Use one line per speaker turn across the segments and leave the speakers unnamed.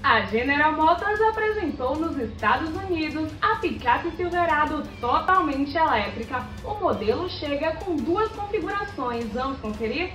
A General Motors apresentou nos Estados Unidos a picape Silverado totalmente elétrica. O modelo chega com duas configurações. Vamos conferir?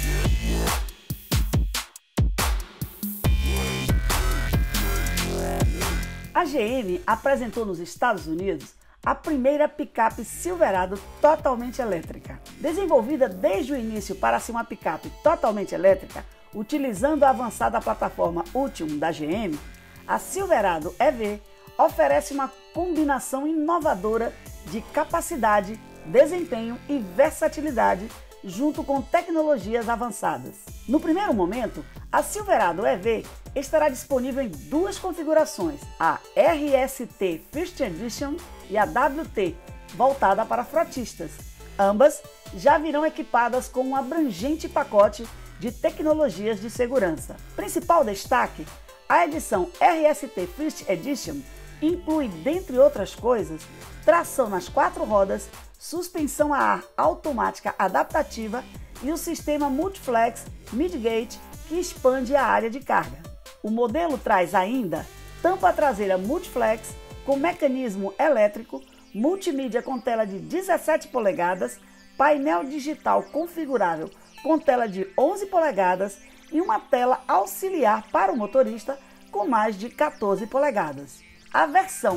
A GM apresentou nos Estados Unidos a primeira picape Silverado totalmente elétrica. Desenvolvida desde o início para ser uma picape totalmente elétrica, utilizando a avançada plataforma Ultium da GM, a Silverado EV oferece uma combinação inovadora de capacidade, desempenho e versatilidade junto com tecnologias avançadas. No primeiro momento, a Silverado EV estará disponível em duas configurações, a RST First Edition e a WT, voltada para frotistas. Ambas já virão equipadas com um abrangente pacote de tecnologias de segurança. Principal destaque, a edição RST First Edition inclui, dentre outras coisas, tração nas 4 rodas, suspensão a ar automática adaptativa e o sistema Multiflex Midgate que expande a área de carga. O modelo traz ainda tampa traseira Multiflex com mecanismo elétrico, multimídia com tela de 17 polegadas, painel digital configurável com tela de 11 polegadas e uma tela auxiliar para o motorista com mais de 14 polegadas. A versão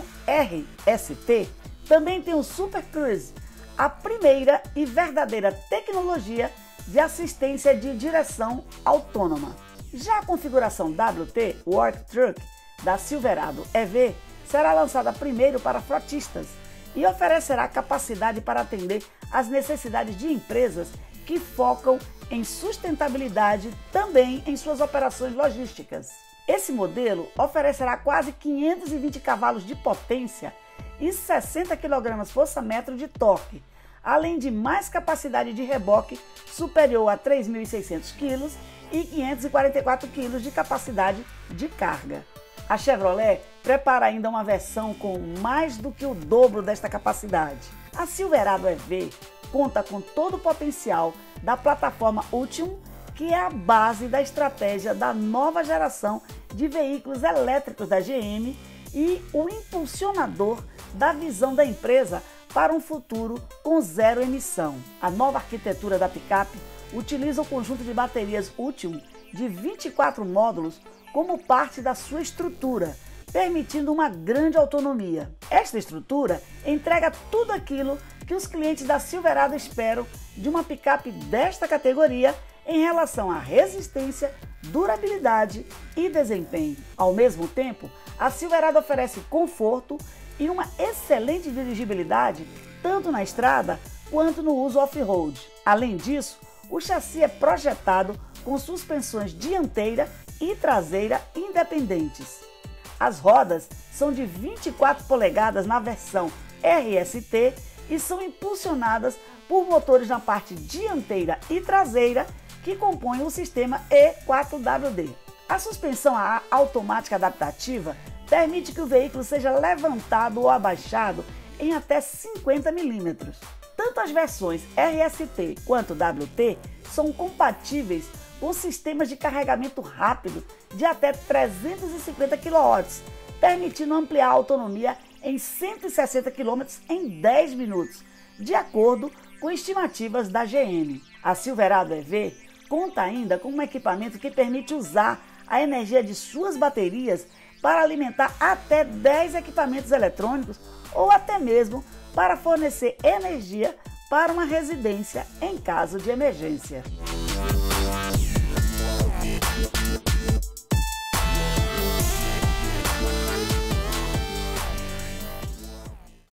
RST também tem o Super Cruise, a primeira e verdadeira tecnologia de assistência de direção autônoma. Já a configuração WT Work Truck da Silverado EV será lançada primeiro para frotistas e oferecerá capacidade para atender às necessidades de empresas que focam em sustentabilidade também em suas operações logísticas. Esse modelo oferecerá quase 520 cavalos de potência e 60 kgfm de torque, além de mais capacidade de reboque superior a 3.600 kg e 544 kg de capacidade de carga. A Chevrolet prepara ainda uma versão com mais do que o dobro desta capacidade. A Silverado EV conta com todo o potencial da plataforma Ultium, que é a base da estratégia da nova geração de veículos elétricos da GM e o impulsionador da visão da empresa para um futuro com zero emissão. A nova arquitetura da picape utiliza o conjunto de baterias Ultium de 24 módulos como parte da sua estrutura, permitindo uma grande autonomia. Esta estrutura entrega tudo aquilo que os clientes da Silverado esperam de uma picape desta categoria em relação à resistência, durabilidade e desempenho. Ao mesmo tempo, a Silverado oferece conforto e uma excelente dirigibilidade tanto na estrada quanto no uso off-road. Além disso, o chassi é projetado com suspensões dianteira e traseira independentes. As rodas são de 24 polegadas na versão RST e são impulsionadas por motores na parte dianteira e traseira que compõem o sistema E4WD. A suspensão a ar automática adaptativa permite que o veículo seja levantado ou abaixado em até 50 mm. Tanto as versões RST quanto WT são compatíveis com sistemas de carregamento rápido de até 350 kW, permitindo ampliar a autonomia em 160 km em 10 minutos, de acordo com estimativas da GM. A Silverado EV conta ainda com um equipamento que permite usar a energia de suas baterias para alimentar até 10 equipamentos eletrônicos ou até mesmo para fornecer energia para uma residência em caso de emergência.